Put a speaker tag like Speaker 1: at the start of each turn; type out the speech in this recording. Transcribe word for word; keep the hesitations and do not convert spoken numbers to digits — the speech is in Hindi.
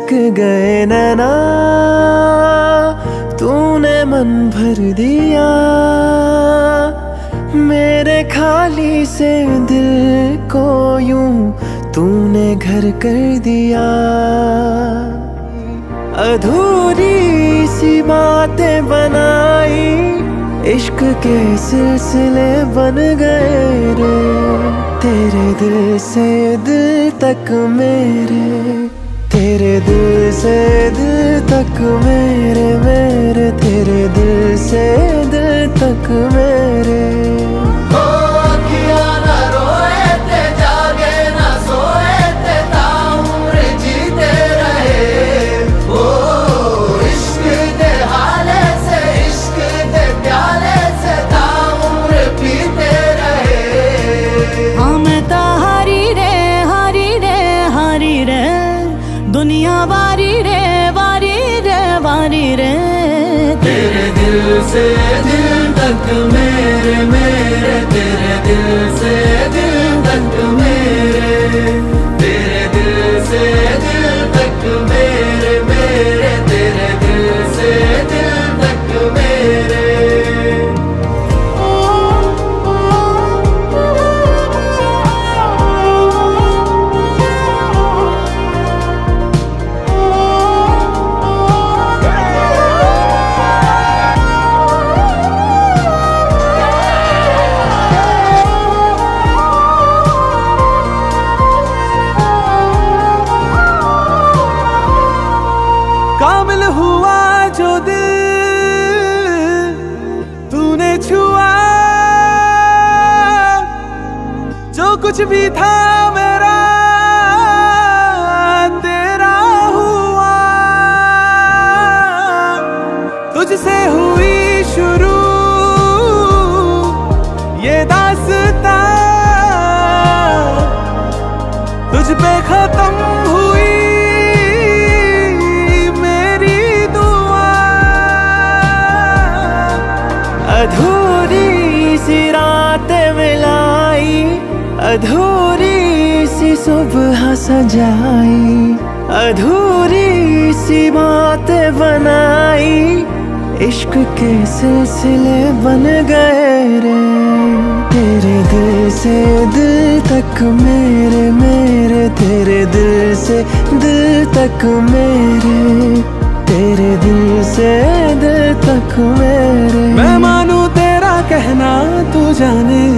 Speaker 1: सिसक गए नैना, तूने मन भर दिया मेरे खाली से दिल को, यूं तूने घर कर दिया। अधूरी सी बातें बनाई, इश्क के सिलसिले बन गए रे, तेरे दिल से दिल तक मेरे, तेरे दिल से दिल तक मेरे, मेरे तेरे दिल से दिल तक मेरे।
Speaker 2: ओ अखियां ना रोए ते जागे ना सोए ते ताउम्र जीते रहे, ओ इश्क दे हाले से इश्क दे प्याले से ताउम्र पीते रहे।
Speaker 3: हाँ मैं ता हारी रे हारी रे हारी रे, दुनिया वारी रे वारी रे वारी रे,
Speaker 2: तेरे दिल से दिल तक मेरे, मेरे तेरे दिल से दिल तक मेरे, तेरे दिल से दिल तक मेरे, मेरे तेरे दिल से दिल तक मेरे।
Speaker 1: काबिल हुआ जो दिल तूने छुआ, जो कुछ भी था मेरा तेरा हुआ, तुझसे हुई शुरू ये दास्तां, तुझ पे खत्म हुई अधूरी सी रातें मिलाई, अधूरी सी सुबह सजाई, अधूरी सी बातें बनाई, इश्क के सिलसिले बन गए रे, तेरे दिल से दिल तक मेरे, मेरे तेरे दिल से दिल तक मेरे, तेरे दिल से दिल तक मेरे। मैं मानूं तेरा कहना तू जाने